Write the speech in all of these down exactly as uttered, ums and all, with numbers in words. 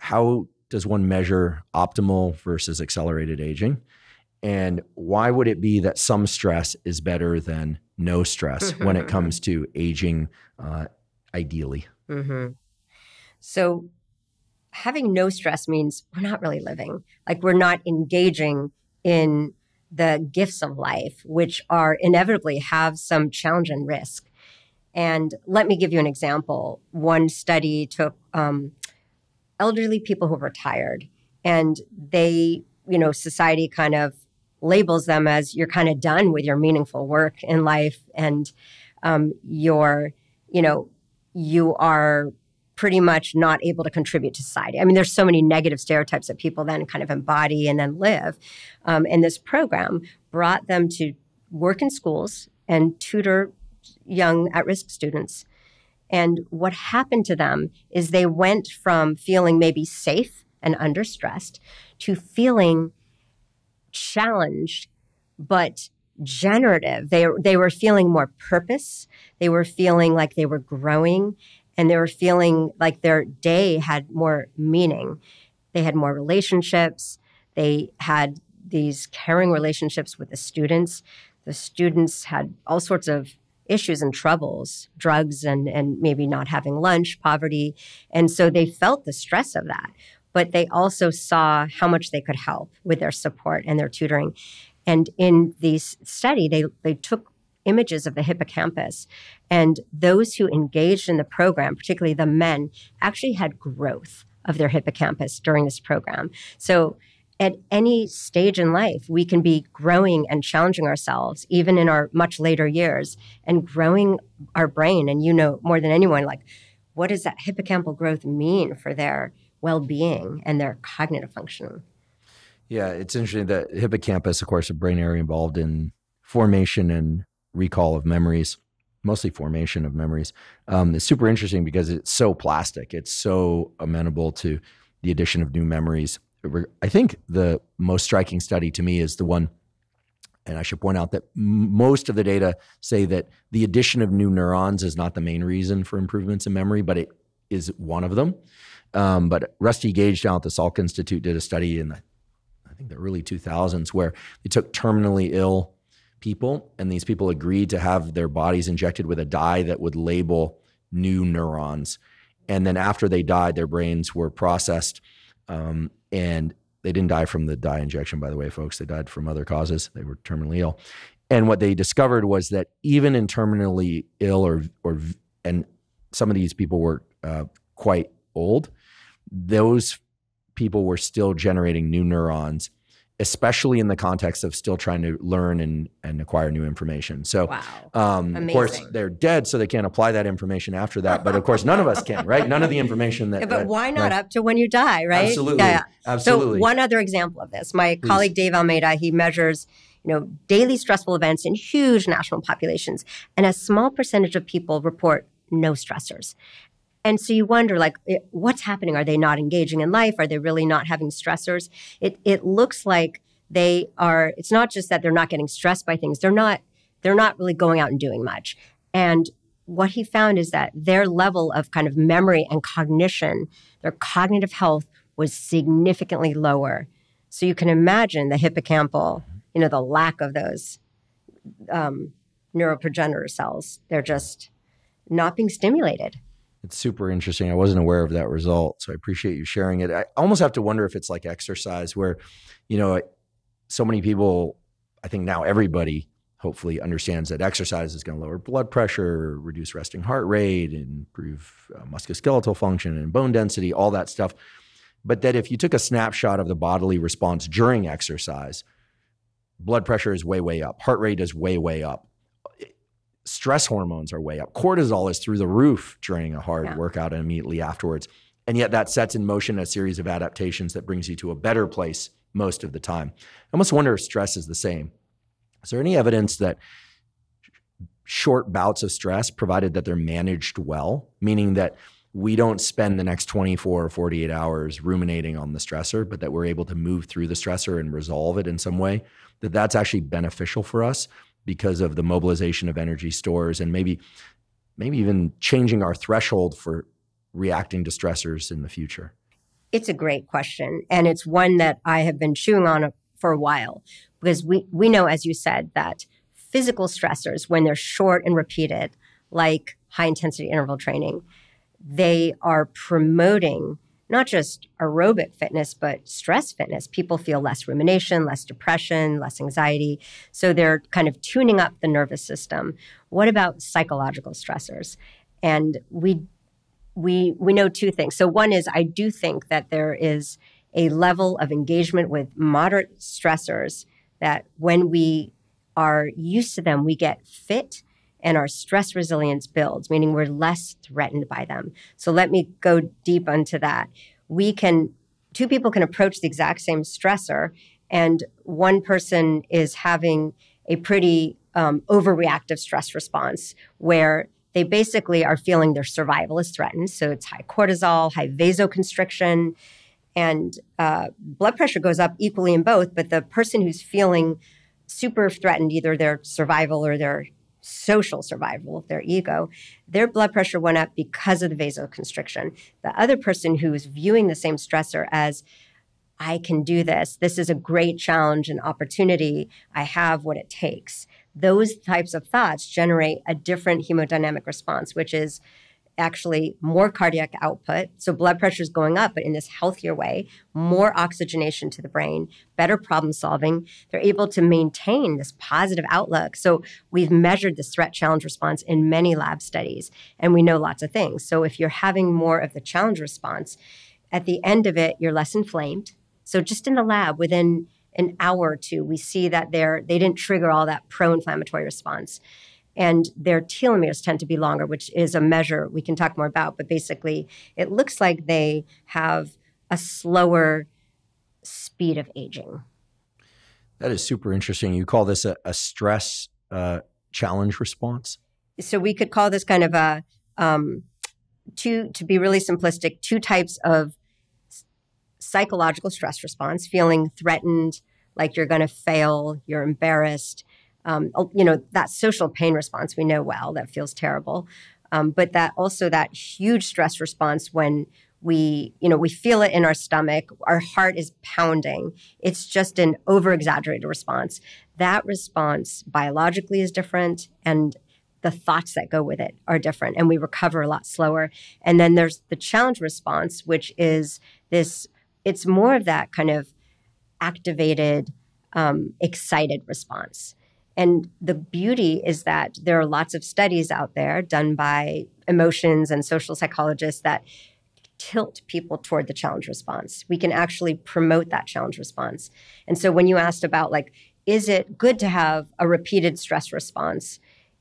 how does one measure optimal versus accelerated aging? And why would it be that some stress is better than no stress when it comes to aging uh, ideally? Mm-hmm. So having no stress means we're not really living. Like we're not engaging in the gifts of life, which are inevitably have some challenge and risk. And let me give you an example. One study took um, elderly people who were retired, and they, you know, society kind of labels them as you're kind of done with your meaningful work in life, and um, you're, you know, you are pretty much not able to contribute to society. I mean, there's so many negative stereotypes that people then kind of embody and then live. Um, and this program brought them to work in schools and tutor young at-risk students. And what happened to them is they went from feeling maybe safe and under stressed to feeling challenged, but generative. They, they were feeling more purpose. They were feeling like they were growing, and they were feeling like their day had more meaning. They had more relationships. They had these caring relationships with the students. The students had all sorts of issues and troubles, drugs and, and maybe not having lunch, poverty. And so they felt the stress of that. But they also saw how much they could help with their support and their tutoring. And in this study, they, they took images of the hippocampus. And those who engaged in the program, particularly the men, actually had growth of their hippocampus during this program. So at any stage in life, we can be growing and challenging ourselves, even in our much later years, and growing our brain. And you know more than anyone, like, what does that hippocampal growth mean for their well-being and their cognitive functioning? Yeah, it's interesting that hippocampus, of course, a brain area involved in formation and recall of memories, mostly formation of memories. Um, it's super interesting because it's so plastic. It's so amenable to the addition of new memories. I think the most striking study to me is the one, and I should point out that m- most of the data say that the addition of new neurons is not the main reason for improvements in memory, but it is one of them. Um, but Rusty Gage down at the Salk Institute did a study in the, I think the early two thousands where they took terminally ill people, and these people agreed to have their bodies injected with a dye that would label new neurons. And then after they died, their brains were processed. Um, and they didn't die from the dye injection, by the way, folks. They died from other causes. They were terminally ill. And what they discovered was that even in terminally ill or, or and some of these people were uh, quite old, those people were still generating new neurons, especially in the context of still trying to learn and, and acquire new information. So, wow. um, of course, they're dead, so they can't apply that information after that. But of course, none of us can, right? None of the information that— yeah, but that, why not right? up to when you die, right? Absolutely. Yeah, yeah. Absolutely. So one other example of this, my Please. colleague Dave Almeida, he measures, you know, daily stressful events in huge national populations. And a small percentage of people report no stressors. And so you wonder, like, what's happening? Are they not engaging in life? Are they really not having stressors? It it looks like they are, it's not just that they're not getting stressed by things. They're not, they're not really going out and doing much. And what he found is that their level of kind of memory and cognition, their cognitive health was significantly lower. So you can imagine the hippocampal, you know, the lack of those um, neuroprogenitor cells. They're just not being stimulated. It's super interesting. I wasn't aware of that result, so I appreciate you sharing it. I almost have to wonder if it's like exercise where, you know, so many people, I think now everybody hopefully understands that exercise is going to lower blood pressure, reduce resting heart rate, improve uh, musculoskeletal function and bone density, all that stuff. But that if you took a snapshot of the bodily response during exercise, blood pressure is way, way up. Heart rate is way, way up. Stress hormones are way up. Cortisol is through the roof during a hard yeah. workout and immediately afterwards. And yet that sets in motion a series of adaptations that brings you to a better place most of the time. I almost wonder if stress is the same. Is there any evidence that short bouts of stress, provided that they're managed well, meaning that we don't spend the next twenty-four or forty-eight hours ruminating on the stressor, but that we're able to move through the stressor and resolve it in some way, that that's actually beneficial for us because of the mobilization of energy stores and maybe, maybe even changing our threshold for reacting to stressors in the future? It's a great question. And it's one that I have been chewing on for a while, because we, we know, as you said, that physical stressors, when they're short and repeated, like high intensity interval training, they are promoting not just aerobic fitness, but stress fitness. People feel less rumination, less depression, less anxiety. So they're kind of tuning up the nervous system. What about psychological stressors? And we we we know two things. So one is, I do think that there is a level of engagement with moderate stressors that when we are used to them, we get fit and our stress resilience builds, meaning we're less threatened by them. So let me go deep into that. We can, two people can approach the exact same stressor, and one person is having a pretty um, overreactive stress response where they basically are feeling their survival is threatened. So it's high cortisol, high vasoconstriction, and uh, blood pressure goes up equally in both. But the person who's feeling super threatened, either their survival or their social survival, their ego, their blood pressure went up because of the vasoconstriction. The other person who is viewing the same stressor as, I can do this, this is a great challenge and opportunity, I have what it takes. Those types of thoughts generate a different hemodynamic response, which is actually more cardiac output. So blood pressure is going up, but in this healthier way, more oxygenation to the brain, better problem solving. They're able to maintain this positive outlook. So we've measured this threat challenge response in many lab studies, and we know lots of things. So if you're having more of the challenge response, at the end of it, you're less inflamed. So just in the lab, within an hour or two, we see that they're, they didn't trigger all that pro-inflammatory response. And their telomeres tend to be longer, which is a measure we can talk more about. But basically, it looks like they have a slower speed of aging. That is super interesting. You call this a, a stress uh, challenge response? So we could call this kind of a, um, two, to be really simplistic, two types of psychological stress response: feeling threatened, like you're going to fail, you're embarrassed. Um, you know, that social pain response we know well, that feels terrible. Um, but that also that huge stress response when we, you know, we feel it in our stomach, our heart is pounding. It's just an over-exaggerated response. That response biologically is different, and the thoughts that go with it are different, and we recover a lot slower. And then there's the challenge response, which is this, it's more of that kind of activated, um, excited response. And the beauty is that there are lots of studies out there done by emotions and social psychologists that tilt people toward the challenge response. We can actually promote that challenge response. And so when you asked about, like, is it good to have a repeated stress response?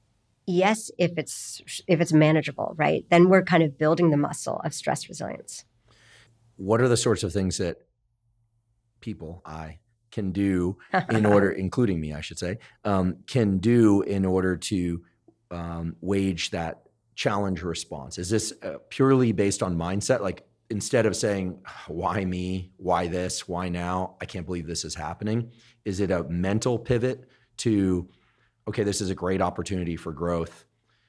Yes, if it's if it's manageable, right? Then we're kind of building the muscle of stress resilience. What are the sorts of things that people, I, can do in order, including me, I should say, um, can do in order to um, wage that challenge response? Is this uh, purely based on mindset? Like, instead of saying, why me, why this, why now, I can't believe this is happening. Is it a mental pivot to, okay, this is a great opportunity for growth.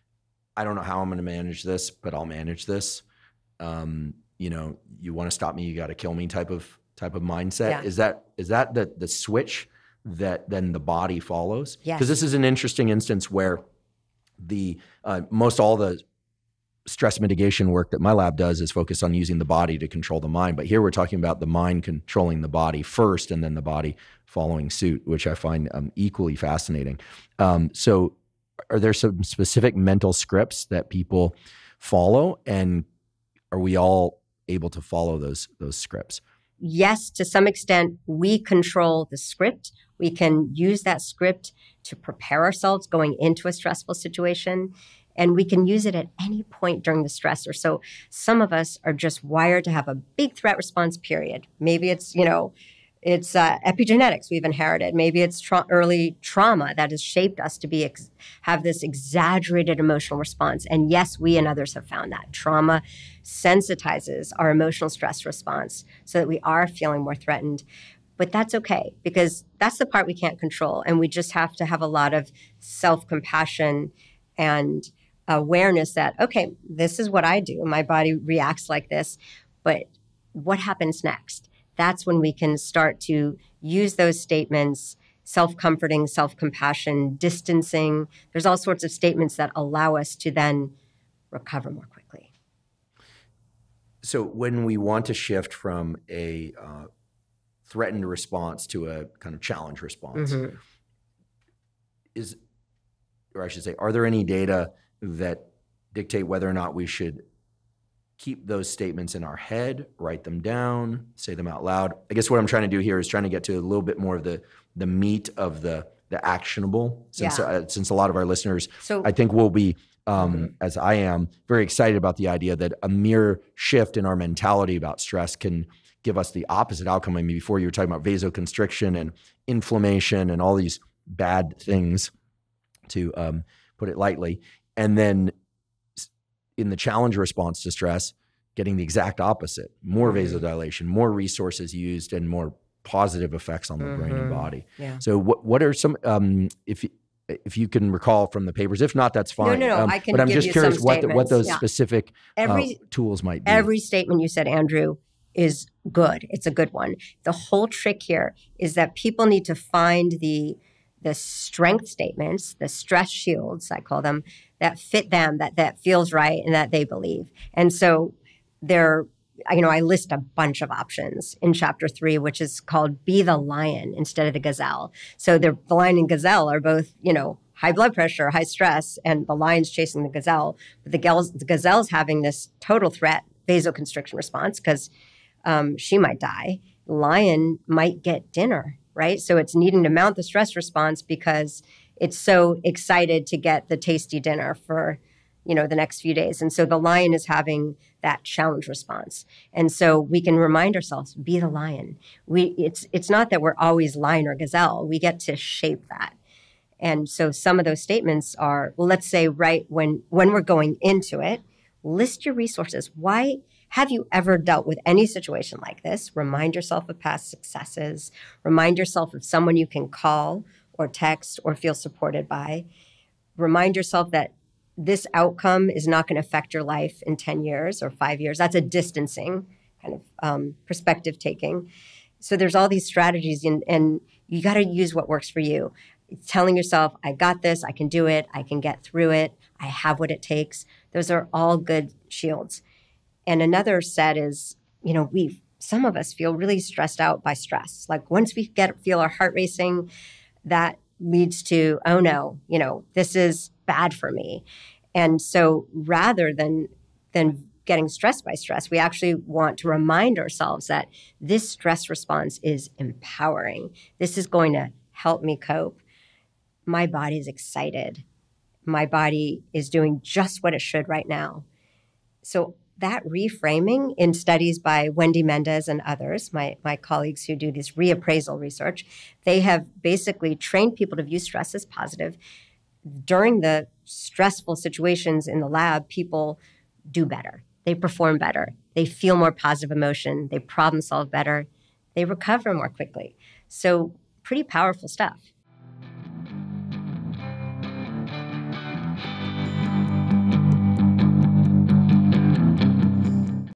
I don't know how I'm going to manage this, but I'll manage this. Um, you know, you want to stop me, you got to kill me type of type of mindset. Yeah. Is that is that the the switch that then the body follows? Yes. Because this is an interesting instance where the uh, most all the stress mitigation work that my lab does is focused on using the body to control the mind. But here we're talking about the mind controlling the body first, and then the body following suit, which I find um, equally fascinating. Um, so, are there some specific mental scripts that people follow, and are we all able to follow those those scripts? Yes, to some extent, we control the script. We can use that script to prepare ourselves going into a stressful situation, and we can use it at any point during the stressor. So some of us are just wired to have a big threat response period. Maybe it's, you know, it's uh, epigenetics we've inherited. Maybe it's tra- early trauma that has shaped us to be ex- have this exaggerated emotional response. And yes, we and others have found that trauma sensitizes our emotional stress response so that we are feeling more threatened. But that's okay, because that's the part we can't control. And we just have to have a lot of self-compassion and awareness that, okay, this is what I do. My body reacts like this. But what happens next? That's when we can start to use those statements, self-comforting, self-compassion, distancing. There's all sorts of statements that allow us to then recover more quickly. So when we want to shift from a uh, threatened response to a kind of challenge response, mm-hmm. is, or I should say, are there any data that dictate whether or not we should keep those statements in our head, write them down, say them out loud? I guess what I'm trying to do here is trying to get to a little bit more of the the meat of the the actionable. Since yeah. uh, since a lot of our listeners, so, I think will be, um, mm-hmm. as I am, very excited about the idea that a mere shift in our mentality about stress can give us the opposite outcome. I mean, before you were talking about vasoconstriction and inflammation and all these bad things, to um, put it lightly, and then in the challenge response to stress, getting the exact opposite, more mm-hmm. vasodilation, more resources used, and more positive effects on the mm-hmm. brain and body. Yeah. So what what are some, um, if, if you can recall from the papers, if not, that's fine. No, no, no, um, I can But I'm give just you curious some what, the, what those yeah. specific every, uh, tools might be. Every statement you said, Andrew, is good. It's a good one. The whole trick here is that people need to find the the strength statements, the stress shields, I call them, that fit them, that that feels right, and that they believe. And so there, you know, I list a bunch of options in chapter three, which is called "Be the Lion" instead of the gazelle. So the lion and gazelle are both, you know, high blood pressure, high stress, and the lion's chasing the gazelle. But the, gazelle, the gazelle's having this total threat vasoconstriction response because um, she might die. Lion might get dinner. Right? So it's needing to mount the stress response because it's so excited to get the tasty dinner for, you know, the next few days. And so the lion is having that challenge response. And so we can remind ourselves, be the lion. We it's it's not that we're always lion or gazelle. We get to shape that. And so some of those statements are, well, let's say right when when we're going into it, list your resources. Why have you ever dealt with any situation like this? Remind yourself of past successes. Remind yourself of someone you can call or text or feel supported by. Remind yourself that this outcome is not going to affect your life in ten years or five years. That's a distancing kind of um, perspective taking. So there's all these strategies, and, and you got to use what works for you. Telling yourself, I got this, I can do it, I can get through it, I have what it takes. Those are all good shields. And another set is, you know, we some of us feel really stressed out by stress. Like once we get feel our heart racing, that leads to, oh no, you know, this is bad for me. And so rather than than getting stressed by stress, we actually want to remind ourselves that this stress response is empowering. This is going to help me cope. My body is excited. My body is doing just what it should right now. So that reframing in studies by Wendy Mendez and others, my, my colleagues who do this reappraisal research, they have basically trained people to view stress as positive. During the stressful situations in the lab, people do better. They perform better. They feel more positive emotion. They problem solve better. They recover more quickly. So pretty powerful stuff.